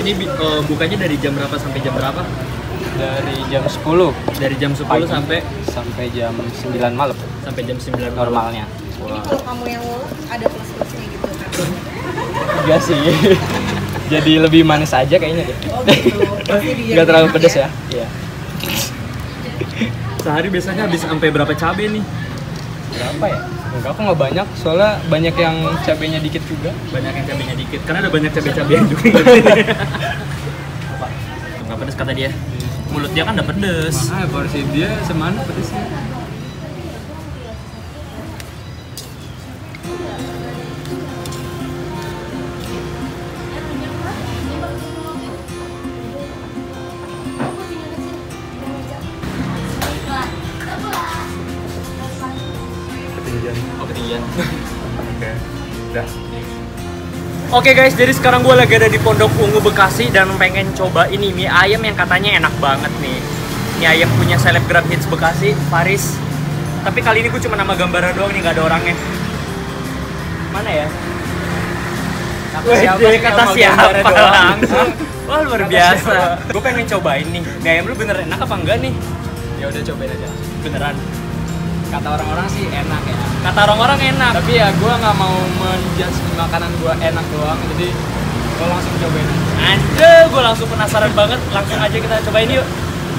Ini bukanya dari jam berapa sampai jam berapa? Dari jam 10. Dari jam 10 pagi sampai jam 9 malam. sampai jam 9 malam. Normalnya. Ini kalau kamu yang ngulek ada plus-plusnya gitu kan? Enggak sih. Jadi lebih manis aja kayaknya deh. Oh gitu. Pasti dia Enggak terlalu enak pedes ya. Iya. Sehari biasanya habis sampai berapa cabai nih? Berapa ya? Enggak, aku nggak banyak. Soalnya banyak yang cabenya dikit juga. Banyak yang cabenya dikit. Karena ada banyak cabai-cabean juga. Apa? Nggak pedes kata dia. Mulut dia kan udah pedes. Makanya porsi dia semana pedesnya. Oh, ketinggian. Oke. Udah. Oke guys, jadi sekarang gue lagi ada di Pondok Ungu Bekasi dan pengen coba ini mie ayam yang katanya enak banget nih. Mie ayam punya selebgram hits Bekasi, Faris. Tapi kali ini gue cuma nama gambarnya doang nih, nggak ada orangnya. Mana ya? Kata siapa langsung? Wah luar biasa. Gue pengen cobain nih. Mie ayam lu bener enak apa enggak nih? Ya udah cobain aja. Beneran. Kata orang-orang sih enak ya. Kata orang-orang enak. Tapi ya gue nggak mau menjudge makanan gue enak doang. Jadi gue langsung cobain aja. Anjir, gue langsung penasaran banget. Langsung aja kita cobain yuk.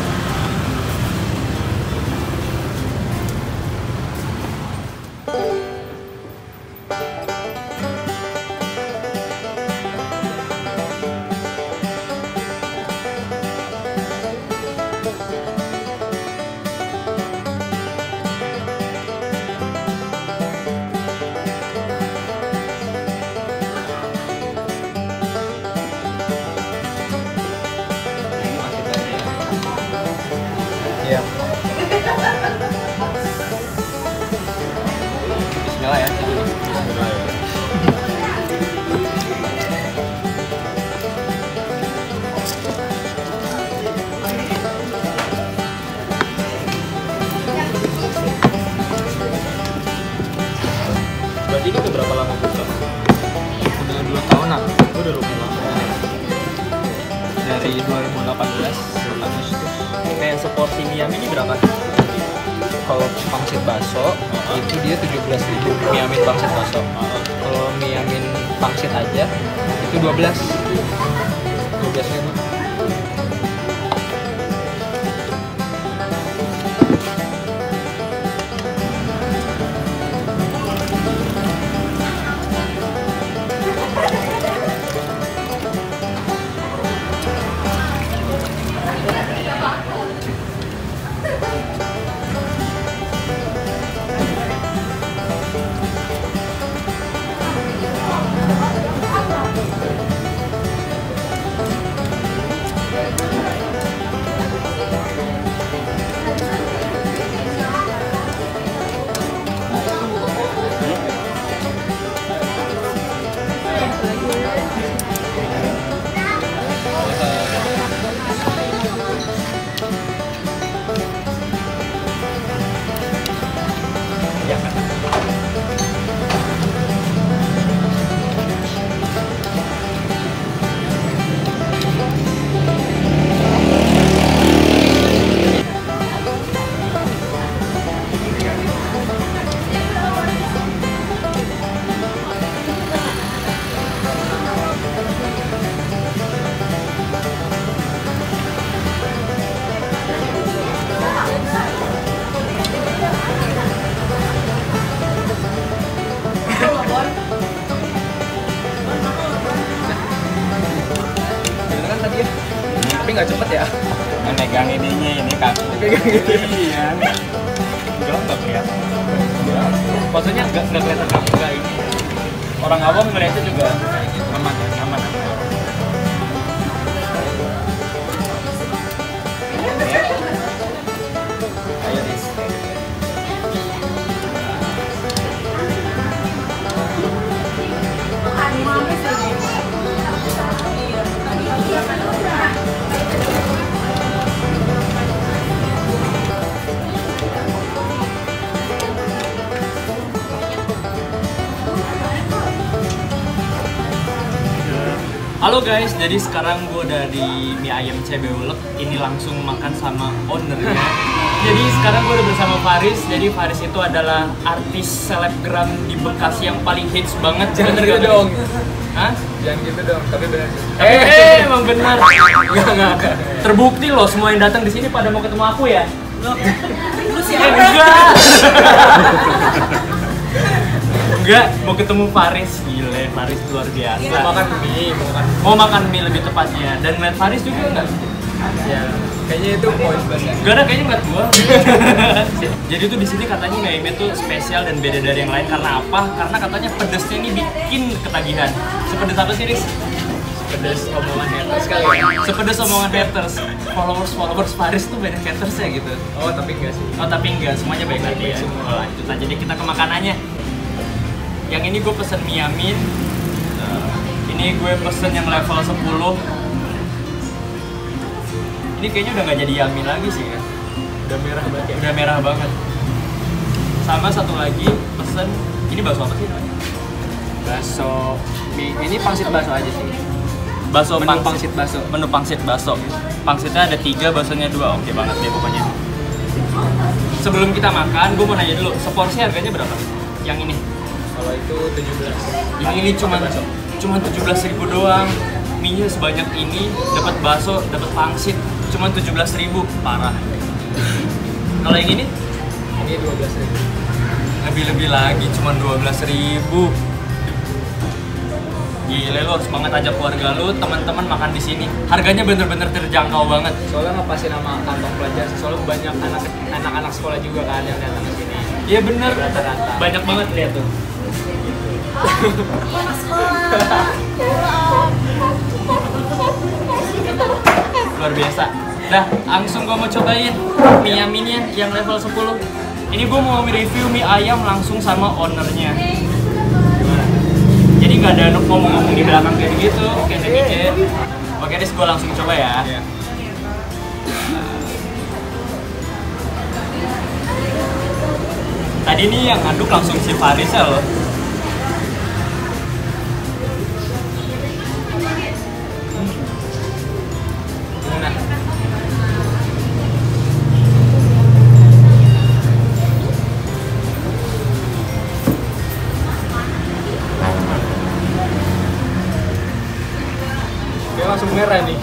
Iya. Bismillah ya. Berarti ini udah berapa lama buka? Udah 2 tahunan. Udah lumayan lama. Dari 2018 Agustus. Kayak seporsi mie ayam ini berapa? Kalau pangsit baso itu dia 17.000 mie amin pangsit baso. Kalau mie amin pangsit aja itu 12.000. Tapi nggak cepet ya. Megang ininya ini kan. Iya. Enggak kelihatan. Maksudnya nggak kelihatan kamu nggak ini. Orang awam ngeliatnya juga Aman ya, aman. ayo Dis. Halo guys, jadi sekarang gue udah di mie ayam CB Ulek. Ini langsung makan sama ownernya. Jadi sekarang gue udah bersama Faris. Jadi Faris itu adalah artis selebgram di Bekasi yang paling hits banget. Jangan Bener gitu gak, dong. Hah? Jangan gitu dong, tapi benar. Emang benar. Enggak. Terbukti loh, semua yang datang di sini pada mau ketemu aku ya. Lu siapa? Enggak. Enggak, mau ketemu Faris. Gile, Faris luar biasa. Mau makan mie, Mau makan mie lebih tepatnya. Dan ngeliat Faris juga enggak? ya. Kayaknya itu poin plusnya. Enggak ada, kayaknya ngeliat gua. Jadi tuh di sini katanya mie ayamnya tuh spesial dan beda dari yang lain karena apa? Karena katanya pedesnya ini bikin ketagihan. Sepedes apa sih, Riz? Pedas omongan haters kali ya. Sepedes omongan haters. Followers Faris tuh banyak haters ya gitu. Oh, tapi enggak sih. Oh tapi enggak, semuanya baik-baik ya. Oh, lanjut aja deh kita ke makanannya. Yang ini gue pesen mie yamin. Ini gue pesen yang level 10. Ini kayaknya udah nggak jadi yamin lagi sih ya. Udah merah banget ya. Udah merah banget. Sama satu lagi pesen, ini bakso apa sih namanya? Bakso mie. Ini pangsit bakso aja sih. Bakso Menu pangsit bakso. Menu pangsit bakso. Pangsitnya ada 3, baksonya 2. Oke banget deh pokoknya. Sebelum kita makan, gue mau nanya dulu, seporsi harganya berapa? Yang ini? Kalau itu 17. Yang ini cuma 17.000 doang. Mie-nya sebanyak ini, dapat bakso, dapat pangsit, cuma 17.000. Parah. Kalau yang ini? Ini 12.000. Lebih-lebih lagi, cuma 12.000. Gila, lu harus banget ajak keluarga lu, teman-teman makan di sini. Harganya bener-bener terjangkau banget. Soalnya ngepasin sama kantong pelajar. Soalnya banyak anak-anak sekolah juga kan yang datang ke sini. Iya bener, Rata-rata. banyak banget lihat tuh. Luar biasa. Dah, langsung gua mau cobain mie yaminnya yang level 10. Ini gua mau review mie ayam langsung sama ownernya. Jadi nggak ada ngomong-ngomong di belakang kayak gitu, kayak netizen. Oke, Riz, gua langsung coba ya. Iya. Tadi nih yang ngaduk langsung si Faris ya loh. Gimana? Dia langsung merah nih.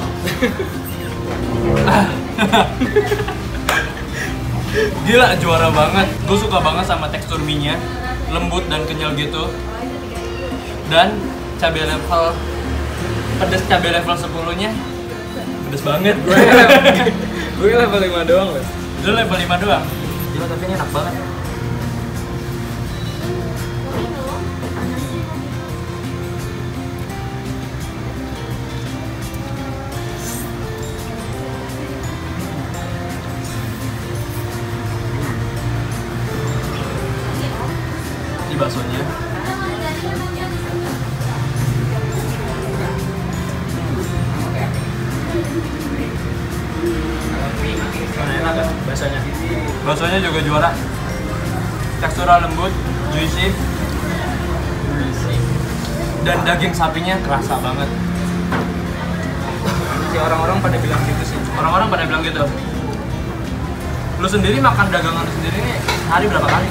Gila, juara banget. Gue suka banget sama tekstur mie-nya, lembut dan kenyal gitu. Dan cabai level pedes cabai level 10-nya pedes banget. Gue level 5 doang loh. Lu level 5 doang. Gila, tapi ini enak banget. Ini baksonya. Mana enak kan bahasanya? Baksonya juga juara. Teksturnya lembut, juicy. Dan daging sapinya kerasa banget. Si orang-orang pada bilang gitu sih. Orang-orang pada bilang gitu. Lu sendiri makan dagangan lu sendiri nih hari berapa kali?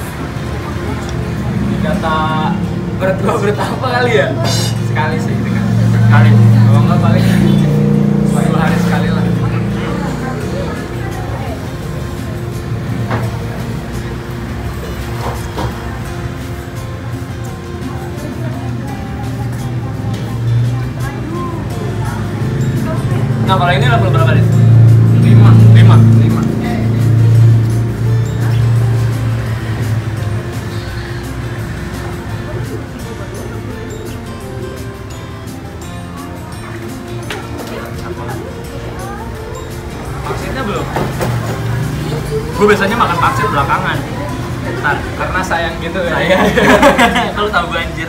Kata berat gua berat apa kali ya? Sekali sih gitu kan. Kali. Kalau nggak paling 2 hari sekali lah. Nah, kalau ini level berapa nih? 5. 5. Pangsitnya belum? Gue biasanya makan pangsit belakangan. Ntar, Karena sayang gitu ya. saya kalau tahu gue anjir.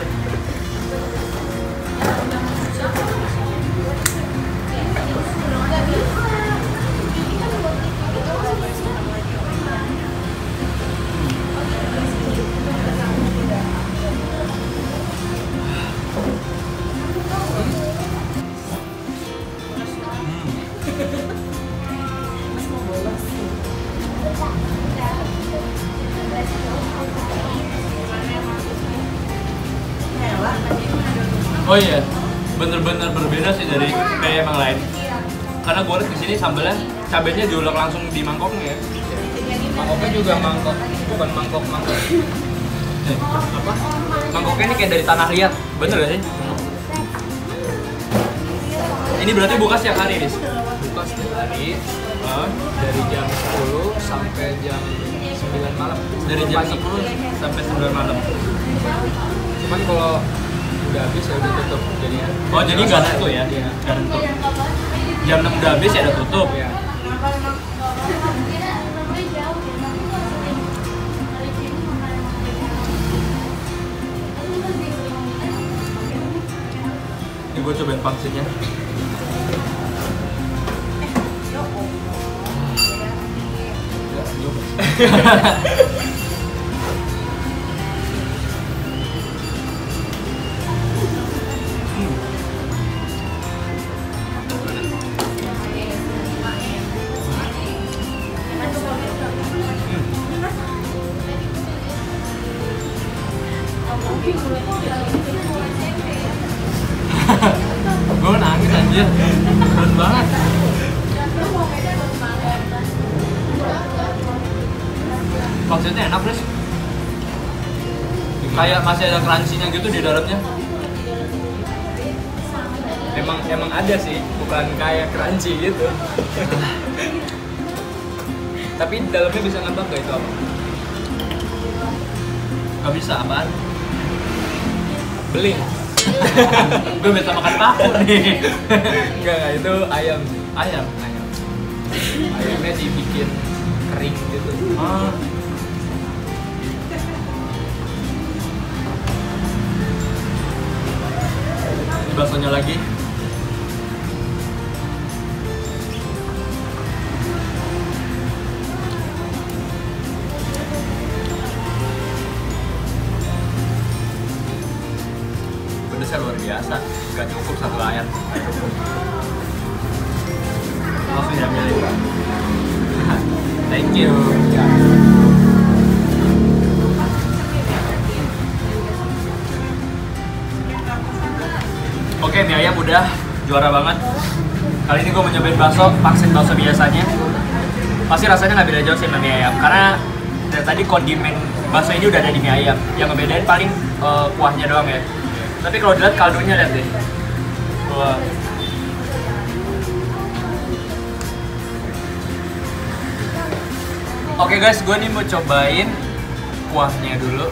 Oh iya, bener-bener berbeda sih dari kayak yang lain. Karena gue liat kesini sambelnya, cabenya diulek langsung di mangkoknya ya. Mangkoknya juga mangkok, bukan mangkok. Apa? Mangkoknya ini kayak dari tanah liat, bener gak sih? Ini berarti buka setiap hari, Riz? Buka setiap hari Oh. dari jam 10 sampai jam 9 malam. Dari jam Pagi. 10 sampai 9 malam. Cuman kalau udah habis ya udah tutup jadinya. Oh, jadi nggak tentu ya? Iya. Nggak tentu. Jam 6 udah habis ya udah tutup. Iya. Ini gue cobain pangsitnya. Gue nangis anjir, keren banget. Maksudnya enak, Bres. Kayak masih ada crunchy-nya gitu di dalamnya. Emang ada sih, bukan kayak crunchy gitu. Tapi dalamnya bisa ngebak gak itu apa? Gak bisa, apaan? Beling. Gue bisa makan paku nih. Enggak, itu ayam. Ayam. Ayamnya dibikin kering gitu. Ah. Ini baksonya lagi. Pedesnya luar biasa, gak cukup satu layar. Langsung diambilin. Thank you. Oke, mie ayam udah juara banget. Kali ini gue mau nyobain bakso, pangsit bakso biasanya. Pasti rasanya nggak beda jauh sih sama mie ayam, karena dari tadi kondimen bakso ini udah ada di mie ayam. Yang ngebedain paling kuahnya doang ya. Tapi kalau dilihat kaldunya, lihat deh. Wah. Oke guys, gue nih mau cobain kuahnya dulu.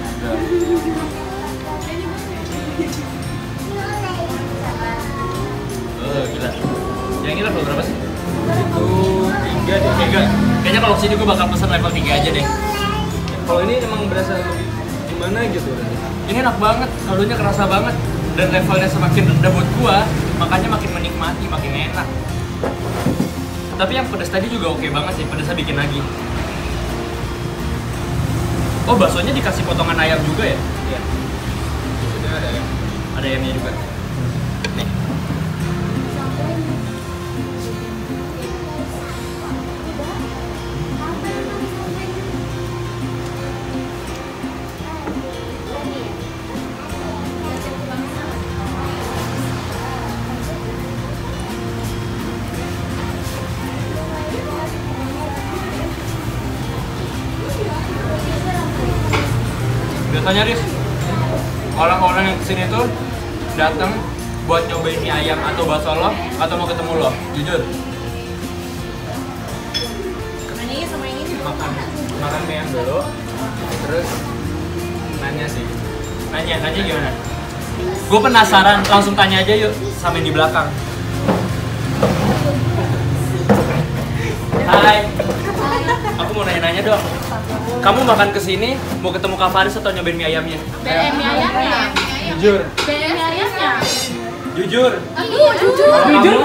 Gila. Yang ini level berapa sih? Itu 3 deh. 3. Kayaknya kalau sini gue bakal pesen level 3 aja deh. Kalau ini emang berasa lebih gimana gitu? Ini enak banget, kaldunya kerasa banget. Dan levelnya semakin rendah buat gua, makanya makin menikmati, makin enak. Tapi yang pedas tadi juga oke banget sih, pedasnya bikin lagi. Oh, baksonya dikasih potongan ayam juga ya? Iya. Sudah ada ya. Ada ayamnya juga. Nih. Biasanya Riz, orang-orang yang kesini tuh datang buat nyobain mie ayam atau bakso lo, atau mau ketemu lo, jujur. Ini sama yang ini. Makan mie ayam dulu, terus nanya sih. Nanya gimana? Gue penasaran, langsung tanya aja yuk, sama yang di belakang. Hai, aku mau nanya-nanya dong. Kamu makan kesini, mau ketemu Kak Faris atau nyobain mie ayamnya? BM ayamnya. Jujur. BM ayamnya. Jujur. Aduh, jujur. Jujur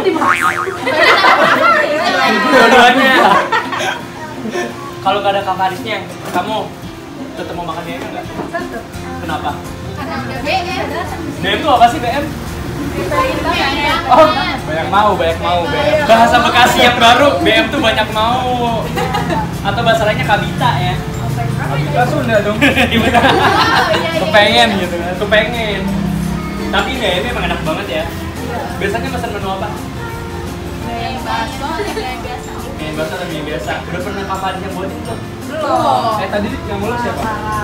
dua-duanya. Kalau gak ada Kak Farisnya, kamu tetap mau makan mie ayam nggak? Tetep. Kenapa? Karena udah BM. BM tuh apa sih BM? Banyak. Oh, banyak mau BM. Bahasa Bekasi yang baru, BM tuh banyak mau. Atau bahasa lainnya kabita ya. Kita Sunda dong. Gimana? Kepengen gitu kan, kepengen. Tapi ini ayamnya emang enak banget ya. Biasanya pesan menu apa? Yang bakso, yang biasa. Mie basah atau mie biasa? Udah pernah kapan yang buat itu? Belum. Tadi yang mulai siapa?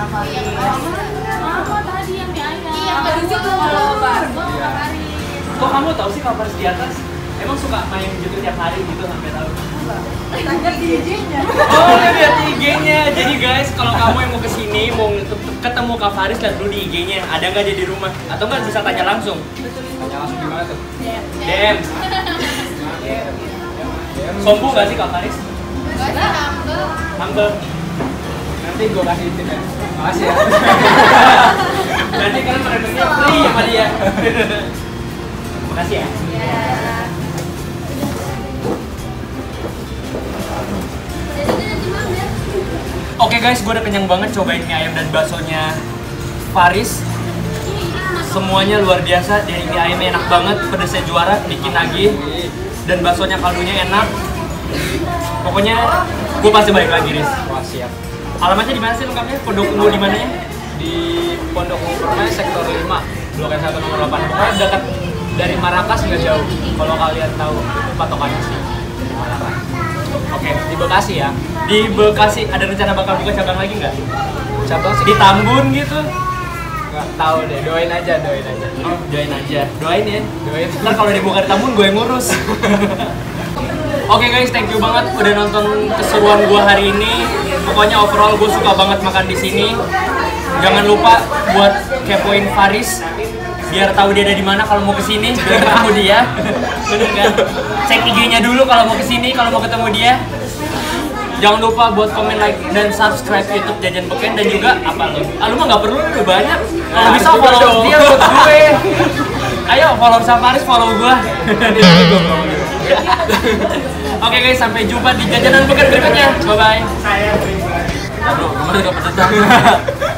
Mama tadi yang mie ayam. Iya, baru itu situ. kalau bakso Iya. hari. Kok kamu tahu sih kapan di atas? Emang suka main gitu tiap hari gitu sampai tahu? Tanya di IG-nya. Oh, lihat di IG-nya. Jadi guys, kalau kamu yang mau kesini, mau ketemu Kak Faris, lihat dulu di IG-nya. Ada nggak dia di rumah? Atau nggak bisa tanya langsung? Tanya langsung gimana tuh? DM. Sombong nggak sih Kak Faris? Enggak sih, humble. Humble. Nanti gue kasih tip ya. Makasih ya. Nanti kalian merenungnya free sama dia. Makasih ya. Oke guys, gue udah kenyang banget cobain mie ayam dan baksonya Faris. Semuanya luar biasa, dari mie ayamnya enak banget, pedasnya juara, bikin nagih. Dan baksonya kaldunya enak. Pokoknya gue pasti balik lagi, Riz. Wah, siap. Alamatnya di mana sih lengkapnya? Pondok Ungu di mananya? Di Pondok Ungu Permai sektor 5, Blok S1 nomor 8. Pokoknya dekat dari Marakas nggak jauh. Kalau kalian tahu patokannya sih di Marakas. Oke, Di Bekasi ya. di Bekasi ada rencana bakal buka cabang lagi nggak? Cabang sih Di Tambun gitu? nggak tahu deh. Doain aja. Oh, doain aja. Doain ya. Doain. Ntar kalau dibuka di Tambun gue yang ngurus. Oke guys, thank you banget udah nonton keseruan gue hari ini. Pokoknya overall gue suka banget makan di sini. Jangan lupa buat kepoin Faris biar tahu dia ada di mana kalau mau kesini, biar ketemu dia. Bener kan? Cek IG-nya dulu kalau mau kesini, kalau mau ketemu dia. Jangan lupa buat komen, like, dan subscribe YouTube Jajan Beken. Dan juga apa lo? Ah, lu mah nggak perlu, udah banyak. Kalau bisa juga follow dong. dia buat gue. Ayo follow Faris, follow gue. Oke guys, sampai jumpa di Jajanan Beken berikutnya. Bye bye. Aduh, kemarin gak pedes.